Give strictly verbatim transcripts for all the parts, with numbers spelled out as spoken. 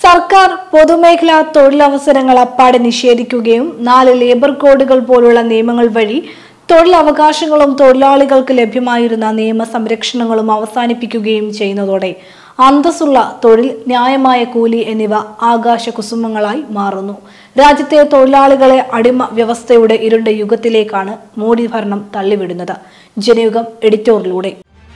സർക്കാർ പൊതുമേഖലാ തൊഴിലവസരങ്ങൾ അപ്പാടെ നിഷേധിക്കുകയും നാല് ലേബർ കോഡുകൾ പോലുള്ള നിയമങ്ങൾ വഴി തൊഴിലവകാശങ്ങളും തൊഴിലാളികൾക്ക് ലഭ്യമായിരുന്ന നിയമ സംരക്ഷണങ്ങളും അവസാനിപ്പിക്കുകയും ചെയ്യുന്നതോടെ അന്തസ്സുള്ള തൊഴിൽ, ന്യായമായ കൂലി എന്നിവ ആകാശകുസുമങ്ങളായി മാറുന്നു. രാജ്യത്തെ തൊഴിലാളികളെ അടിമ വ്യവസ്ഥയുടെ ഇരുണ്ട യുഗത്തിലേക്കാണ് മോഡി ഭരണം തള്ളിവിടുന്നത്. ജനയുഗം എഡിറ്റോറിയലിലൂടെ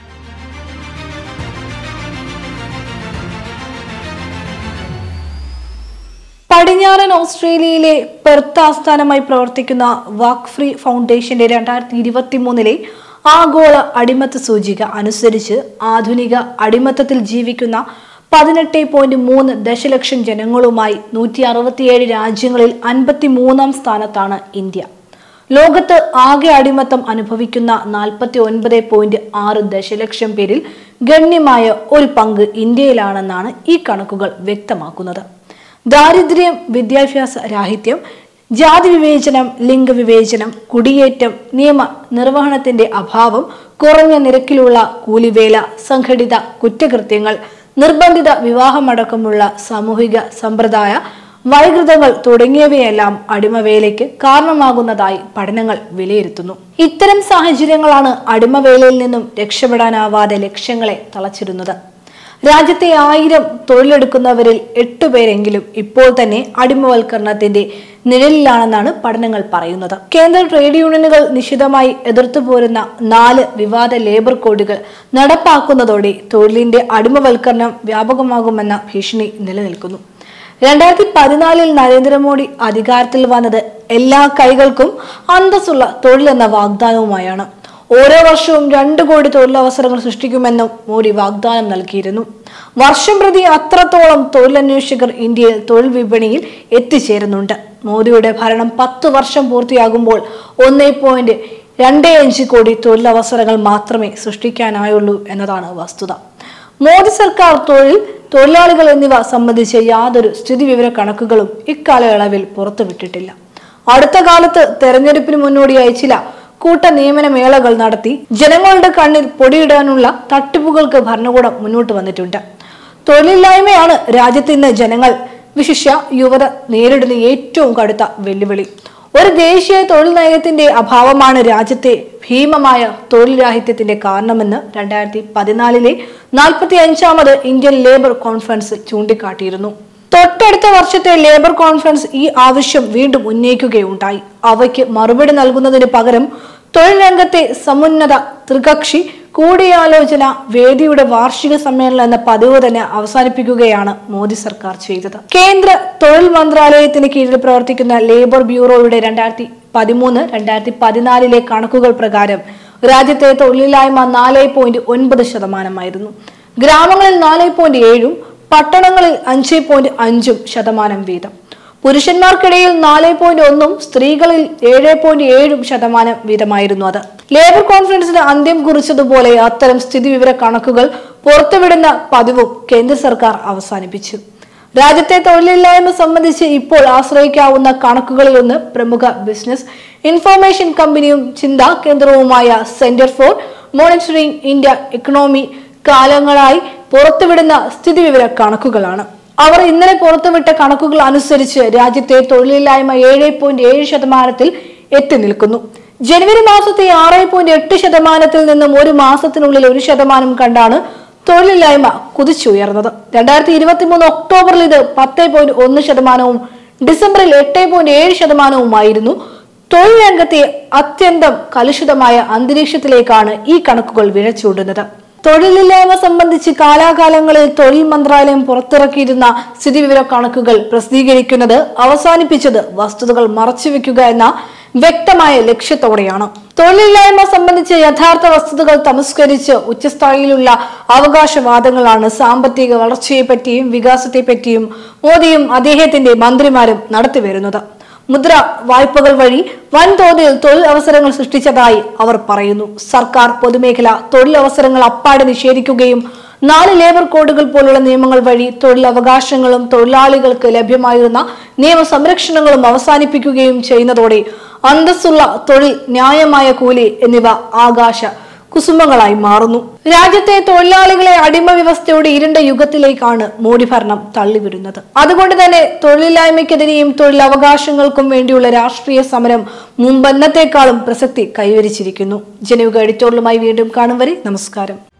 പടിഞ്ഞാറൻ ഓസ്ട്രേലിയയിലെ പെർത്ത് ആസ്ഥാനമായി പ്രവർത്തിക്കുന്ന വാക്ക് ഫ്രീ ഫൗണ്ടേഷന്റെ രണ്ടായിരത്തി ഇരുപത്തി മൂന്നിലെ ആഗോള അടിമത്ത സൂചിക അനുസരിച്ച് ആധുനിക അടിമത്തത്തിൽ ജീവിക്കുന്ന പതിനെട്ട് പോയിന്റ് മൂന്ന് ദശലക്ഷം ജനങ്ങളുമായി നൂറ്റി അറുപത്തിയേഴ് രാജ്യങ്ങളിൽ അൻപത്തി മൂന്നാം സ്ഥാനത്താണ് ഇന്ത്യ. ലോകത്ത് ആകെ അടിമത്തം അനുഭവിക്കുന്ന നാൽപ്പത്തി ഒൻപത് പോയിന്റ് ആറ് ദശലക്ഷം പേരിൽ ഗണ്യമായ ഒരു പങ്ക് ഇന്ത്യയിലാണെന്നാണ് ഈ കണക്കുകൾ വ്യക്തമാക്കുന്നത്. ദാരിദ്ര്യം, വിദ്യാഭ്യാസ രാഹിത്യം, ജാതി വിവേചനം, ലിംഗവിവേചനം, കുടിയേറ്റം, നിയമ നിർവഹണത്തിന്റെ അഭാവം, കുറഞ്ഞ നിരക്കിലുള്ള കൂലിവേല, സംഘടിത കുറ്റകൃത്യങ്ങൾ, നിർബന്ധിത വിവാഹമടക്കമുള്ള സാമൂഹിക സമ്പ്രദായ വൈകൃതങ്ങൾ തുടങ്ങിയവയെല്ലാം അടിമവേലയ്ക്ക് കാരണമാകുന്നതായി പഠനങ്ങൾ വിലയിരുത്തുന്നു. ഇത്തരം സാഹചര്യങ്ങളാണ് അടിമവേലയിൽ നിന്നും രക്ഷപ്പെടാനാവാതെ ലക്ഷ്യങ്ങളെ തളച്ചിടുന്നത്. രാജ്യത്തെ ആയിരം തൊഴിലെടുക്കുന്നവരിൽ എട്ടുപേരെങ്കിലും ഇപ്പോൾ തന്നെ അടിമവൽക്കരണത്തിന്റെ നിഴലിലാണെന്നാണ് പഠനങ്ങൾ പറയുന്നത്. കേന്ദ്ര ട്രേഡ് യൂണിയനുകൾ നിശിതമായി എതിർത്തു പോരുന്ന നാല് വിവാദ ലേബർ കോഡുകൾ നടപ്പാക്കുന്നതോടെ തൊഴിലിന്റെ അടിമവൽക്കരണം വ്യാപകമാകുമെന്ന ഭീഷണി നിലനിൽക്കുന്നു. രണ്ടായിരത്തി പതിനാലിൽ നരേന്ദ്രമോദി അധികാരത്തിൽ വന്നത് എല്ലാ കൈകൾക്കും അന്തസ്സുള്ള തൊഴിലെന്ന വാഗ്ദാനവുമായാണ്. ഓരോ വർഷവും രണ്ടു കോടി തൊഴിലവസരങ്ങൾ സൃഷ്ടിക്കുമെന്നും മോദി വാഗ്ദാനം നൽകിയിരുന്നു. വർഷം പ്രതി അത്രത്തോളം തൊഴിലന്വേഷകർ ഇന്ത്യയിൽ തൊഴിൽ വിപണിയിൽ എത്തിച്ചേരുന്നുണ്ട്. മോദിയുടെ ഭരണം പത്ത് വർഷം പൂർത്തിയാകുമ്പോൾ ഒന്നേ പോയിന്റ് രണ്ട് അഞ്ച് കോടി തൊഴിലവസരങ്ങൾ മാത്രമേ സൃഷ്ടിക്കാനായുള്ളൂ എന്നതാണ് വസ്തുത. മോദി സർക്കാർ തൊഴിൽ, തൊഴിലാളികൾ എന്നിവ സംബന്ധിച്ച് യാതൊരു സ്ഥിതിവിവര കണക്കുകളും ഇക്കാലയളവിൽ പുറത്തുവിട്ടിട്ടില്ല. അടുത്ത കാലത്ത് തെരഞ്ഞെടുപ്പിന് മുന്നോടിയായി ചില കൂട്ട നിയമന മേളകൾ നടത്തി ജനങ്ങളുടെ കണ്ണിൽ പൊടിയിടാനുള്ള തട്ടിപ്പുകൾക്ക് ഭരണകൂടം മുന്നോട്ട് വന്നിട്ടുണ്ട്. തൊഴിലില്ലായ്മയാണ് രാജ്യത്ത് ഇന്ന് ജനങ്ങൾ, വിശിഷ്യ യുവത നേരിടുന്ന ഏറ്റവും കടുത്ത വെല്ലുവിളി. ഒരു ദേശീയ തൊഴിൽ നയത്തിന്റെ അഭാവമാണ് രാജ്യത്തെ ഭീമമായ തൊഴിൽ രാഹിത്യത്തിന്റെ കാരണമെന്ന് രണ്ടായിരത്തി പതിനാലിലെ നാൽപ്പത്തി അഞ്ചാമത് ഇന്ത്യൻ ലേബർ കോൺഫറൻസ് ചൂണ്ടിക്കാട്ടിയിരുന്നു. തൊട്ടടുത്ത വർഷത്തെ ലേബർ കോൺഫറൻസ് ഈ ആവശ്യം വീണ്ടും ഉന്നയിക്കുകയുണ്ടായി. അവയ്ക്ക് മറുപടി നൽകുന്നതിന് പകരം തൊഴിൽ രംഗത്തെ സമുന്നത ത്രികക്ഷി കൂടിയാലോചന വേദിയുടെ വാർഷിക സമ്മേളനം എന്ന പതിവ് തന്നെ അവസാനിപ്പിക്കുകയാണ് മോദി സർക്കാർ ചെയ്തത്. കേന്ദ്ര തൊഴിൽ മന്ത്രാലയത്തിന് കീഴിൽ പ്രവർത്തിക്കുന്ന ലേബർ ബ്യൂറോയുടെ രണ്ടായിരത്തി പതിമൂന്ന് രണ്ടായിരത്തി പതിനാലിലെ കണക്കുകൾ പ്രകാരം രാജ്യത്തെ തൊഴിലില്ലായ്മ നാല് പോയിന്റ് ഒൻപത് ശതമാനമായിരുന്നു. ഗ്രാമങ്ങളിൽ നാല് പോയിന്റ് ഏഴും പട്ടണങ്ങളിൽ അഞ്ച് പോയിന്റ് അഞ്ചും ശതമാനം വീതം. പുരുഷന്മാർക്കിടയിൽ നാല് പോയിന്റ് ഒന്നും സ്ത്രീകളിൽ ഏഴ് പോയിന്റ് ഏഴും ശതമാനം വീതമായിരുന്നു അത്. ലേബർ കോൺഫറൻസിന് അന്ത്യം കുറിച്ചതുപോലെ അത്തരം സ്ഥിതിവിവര കണക്കുകൾ പുറത്തുവിടുന്ന പതിവും കേന്ദ്ര സർക്കാർ അവസാനിപ്പിച്ചു. രാജ്യത്തെ തൊഴിലില്ലായ്മ സംബന്ധിച്ച് ഇപ്പോൾ ആശ്രയിക്കാവുന്ന കണക്കുകളിൽ ഒന്ന് പ്രമുഖ ബിസിനസ് ഇൻഫർമേഷൻ കമ്പനിയും ചിന്താ കേന്ദ്രവുമായ centre for monitoring India economy കാലങ്ങളായി പുറത്തുവിടുന്ന സ്ഥിതിവിവര കണക്കുകളാണ്. അവർ ഇന്നലെ പുറത്തുവിട്ട കണക്കുകൾ അനുസരിച്ച് രാജ്യത്തെ തൊഴിലില്ലായ്മ ഏഴ് പോയിന്റ് ഏഴ് ശതമാനത്തിൽ എത്തി നിൽക്കുന്നു. ജനുവരി മാസത്തെ ആറ് പോയിന്റ് എട്ട് ശതമാനത്തിൽ നിന്നും ഒരു മാസത്തിനുള്ളിൽ ഒരു ശതമാനം കണ്ടാണ് തൊഴിലില്ലായ്മ കുതിച്ചുയർന്നത്. രണ്ടായിരത്തി ഇരുപത്തി മൂന്ന് ഒക്ടോബറിൽ ഇത് പത്ത് പോയിന്റ് ഒന്ന് ശതമാനവും ഡിസംബറിൽ എട്ട് പോയിന്റ് ഏഴ് ശതമാനവുമായിരുന്നു. തൊഴിൽ രംഗത്തെ അത്യന്തം കലുഷിതമായ അന്തരീക്ഷത്തിലേക്കാണ് ഈ കണക്കുകൾ വിരച്ചൂണ്ടുന്നത്. തൊഴിലില്ലായ്മ സംബന്ധിച്ച് കാലാകാലങ്ങളിൽ തൊഴിൽ മന്ത്രാലയം പുറത്തിറക്കിയിരുന്ന സ്ഥിതിവിവര കണക്കുകൾ പ്രസിദ്ധീകരിക്കുന്നത് അവസാനിപ്പിച്ചത് വസ്തുതകൾ മറച്ചുവെക്കുക എന്ന വ്യക്തമായ ലക്ഷ്യത്തോടെയാണ്. തൊഴിലില്ലായ്മ സംബന്ധിച്ച് യഥാർത്ഥ വസ്തുതകൾ തമസ്കരിച്ച് ഉച്ചസ്ഥായിലുള്ള അവകാശവാദങ്ങളാണ് സാമ്പത്തിക വളർച്ചയെപ്പറ്റിയും വികാസത്തെപ്പറ്റിയും മോദിയും അദ്ദേഹത്തിന്റെ മന്ത്രിമാരും നടത്തിവരുന്നത്. മുദ്ര വായ്പകൾ വഴി വൻതോതിൽ തൊഴിൽ അവസരങ്ങൾ സൃഷ്ടിച്ചതായി അവർ പറയുന്നു. സർക്കാർ പൊതുമേഖല തൊഴിലവസരങ്ങൾ അപ്പാടെ നിഷേധിക്കുകയും നാല് ലേബർ കോഡുകൾ പോലുള്ള നിയമങ്ങൾ വഴി തൊഴിൽ അവകാശങ്ങളും തൊഴിലാളികൾക്ക് ലഭ്യമായിരുന്ന നിയമ സംരക്ഷണങ്ങളും അവസാനിപ്പിക്കുകയും ചെയ്യുന്നതോടെ അന്തസ്സുള്ള തൊഴിൽ, ന്യായമായ കൂലി എന്നിവ ആകാശ കുസുമങ്ങളായി മാറുന്നു. രാജ്യത്തെ തൊഴിലാളികളെ അടിമ വ്യവസ്ഥയുടെ ഇരുണ്ട യുഗത്തിലേക്കാണ് മോഡി ഭരണം തള്ളിവിടുന്നത്. അതുകൊണ്ട് തന്നെ തൊഴിലില്ലായ്മയ്ക്കെതിരെയും തൊഴിലവകാശങ്ങൾക്കും വേണ്ടിയുള്ള രാഷ്ട്രീയ സമരം മുമ്പെന്നത്തെക്കാളും പ്രസക്തി കൈവരിച്ചിരിക്കുന്നു. ജനയുഗ എഡിറ്റോറിയലുമായി വീണ്ടും കാണും വരെ നമസ്കാരം.